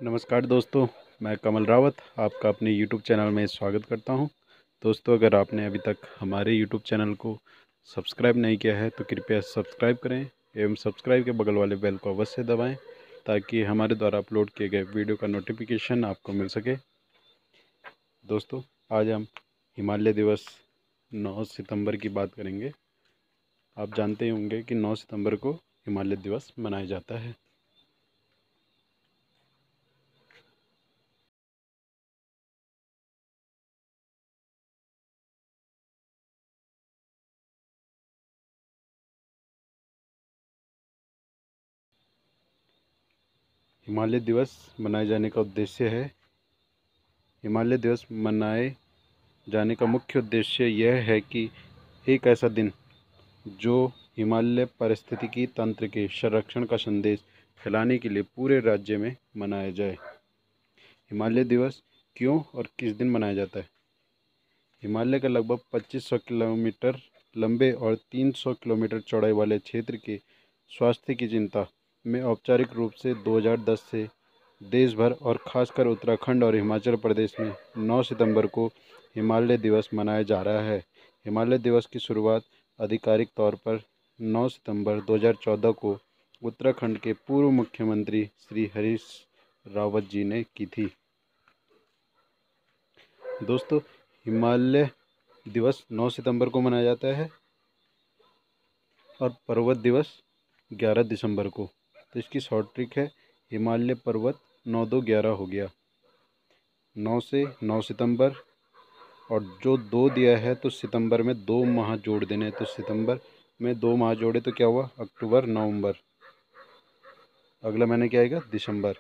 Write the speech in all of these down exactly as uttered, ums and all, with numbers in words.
नमस्कार दोस्तों, मैं कमल रावत आपका अपने यूट्यूब चैनल में स्वागत करता हूं। दोस्तों, अगर आपने अभी तक हमारे यूट्यूब चैनल को सब्सक्राइब नहीं किया है तो कृपया सब्सक्राइब करें एवं सब्सक्राइब के बगल वाले बेल को अवश्य दबाएं ताकि हमारे द्वारा अपलोड किए गए वीडियो का नोटिफिकेशन आपको मिल सके। दोस्तों, आज हम हिमालय दिवस नौ सितंबर की बात करेंगे। आप जानते ही होंगे कि नौ सितंबर को हिमालय दिवस मनाया जाता है। हिमालय दिवस मनाए जाने का उद्देश्य है हिमालय दिवस मनाए जाने का मुख्य उद्देश्य यह है कि एक ऐसा दिन जो हिमालय पारिस्थितिकी तंत्र के संरक्षण का संदेश फैलाने के लिए पूरे राज्य में मनाया जाए। हिमालय दिवस क्यों और किस दिन मनाया जाता है? हिमालय का लगभग पच्चीस सौ किलोमीटर लंबे और तीन सौ किलोमीटर चौड़ाई वाले क्षेत्र के स्वास्थ्य की चिंता में औपचारिक रूप से दो हज़ार दस से देश भर और खासकर उत्तराखंड और हिमाचल प्रदेश में नौ सितंबर को हिमालय दिवस मनाया जा रहा है। हिमालय दिवस की शुरुआत आधिकारिक तौर पर नौ सितंबर दो हज़ार चौदह को उत्तराखंड के पूर्व मुख्यमंत्री श्री हरीश रावत जी ने की थी। दोस्तों, हिमालय दिवस नौ सितंबर को मनाया जाता है और पर्वत दिवस ग्यारह दिसंबर को। तो इसकी शॉर्ट ट्रिक है हिमालय पर्वत नौ दो ग्यारह हो गया, नौ से नौ सितंबर, और जो दो दिया है तो सितंबर में दो माह जोड़ देने, तो सितंबर में दो माह जोड़े तो क्या हुआ? अक्टूबर नवंबर। अगला महीने क्या आएगा? दिसंबर।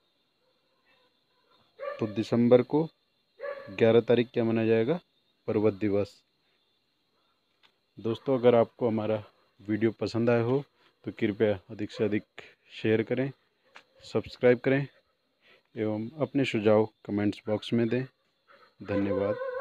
तो दिसंबर को ग्यारह तारीख क्या मनाया जाएगा? पर्वत दिवस। दोस्तों, अगर आपको हमारा वीडियो पसंद आया हो तो कृपया अधिक से अधिक शेयर करें, सब्सक्राइब करें एवं अपने सुझाव कमेंट्स बॉक्स में दें। धन्यवाद।